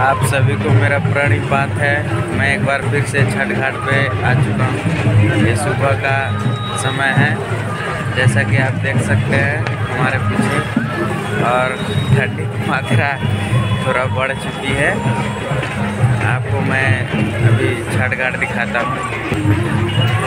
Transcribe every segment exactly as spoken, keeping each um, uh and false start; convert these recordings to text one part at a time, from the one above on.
आप सभी को मेरा प्रणिपात है। मैं एक बार फिर से छठ घाट पे आ चुका हूँ। ये सुबह का समय है, जैसा कि आप देख सकते हैं हमारे पीछे, और ठंडी की मात्रा थोड़ा बढ़ चुकी है। आपको मैं अभी छठ घाट दिखाता हूँ।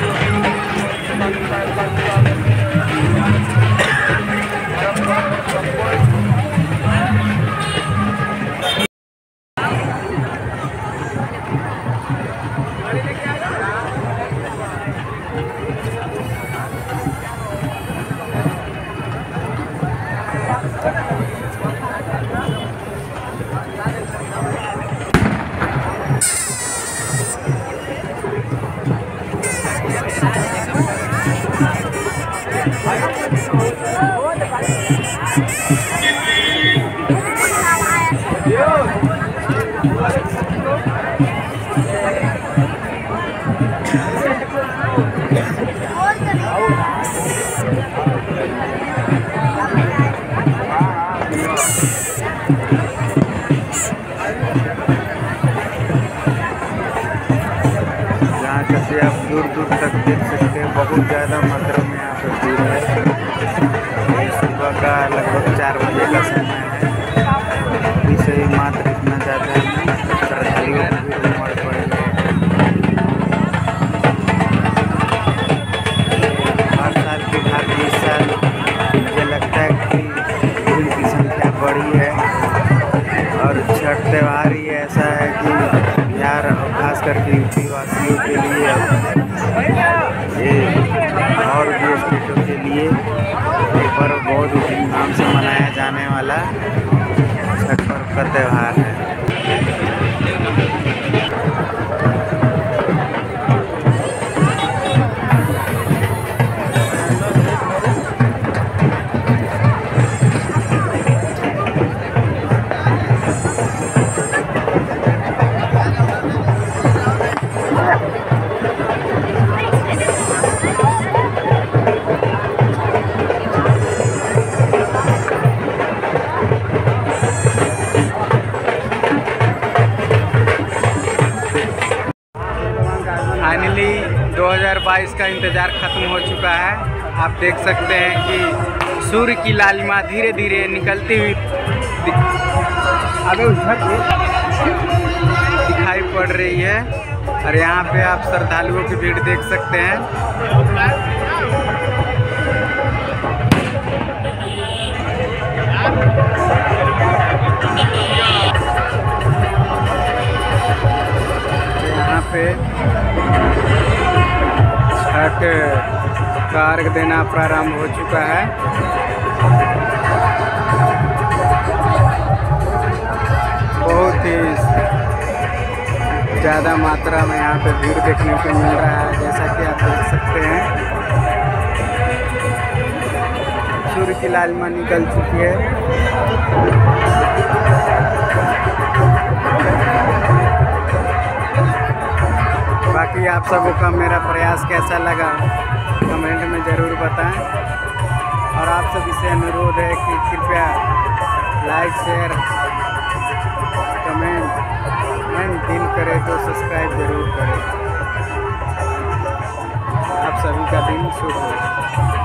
यहाँ कैसे आप दूर दूर तक देख सकते हैं, बहुत ज़्यादा मात्रा में यहाँ पर भीड़ है। सुबह का लगभग चार बजे का समय है। अभी से ही मात्र इतना ज़्यादा है, श्रद्धालुओं की भीड़ उमड़ पड़ी है। हर साल के भांति इस साल मुझे लगता है कि भीड़ की संख्या बढ़ी है, और छठ त्यौहार ही ऐसा है कि बिहार और खास करके यूपी वासियों के लिए, ये और भी स्टेटों के लिए ये पर्व बहुत ही धूमधाम से मनाया जाने वाला छठ पर्व का त्यौहार है। फाइनली दो हज़ार बाईस का इंतज़ार ख़त्म हो चुका है। आप देख सकते हैं कि सूर्य की लालिमा धीरे धीरे निकलती हुई आगे दिखाई पड़ रही है, और यहाँ पे आप श्रद्धालुओं की भीड़ देख सकते हैं। यहाँ पे छठ का अर्घ देना प्रारंभ हो चुका है। बहुत ही ज़्यादा मात्रा में यहाँ पे भीड़ देखने को मिल रहा है, जैसा कि आप देख सकते हैं। सूर्य की लालिमा निकल चुकी है। बाकी आप सबों का मेरा प्रयास कैसा लगा कमेंट में ज़रूर बताएं, और आप सभी से अनुरोध है कि कृपया लाइक शेयर कमेंट एंड दिल करे तो सब्सक्राइब ज़रूर करें। आप सभी का दिन शुभ हो।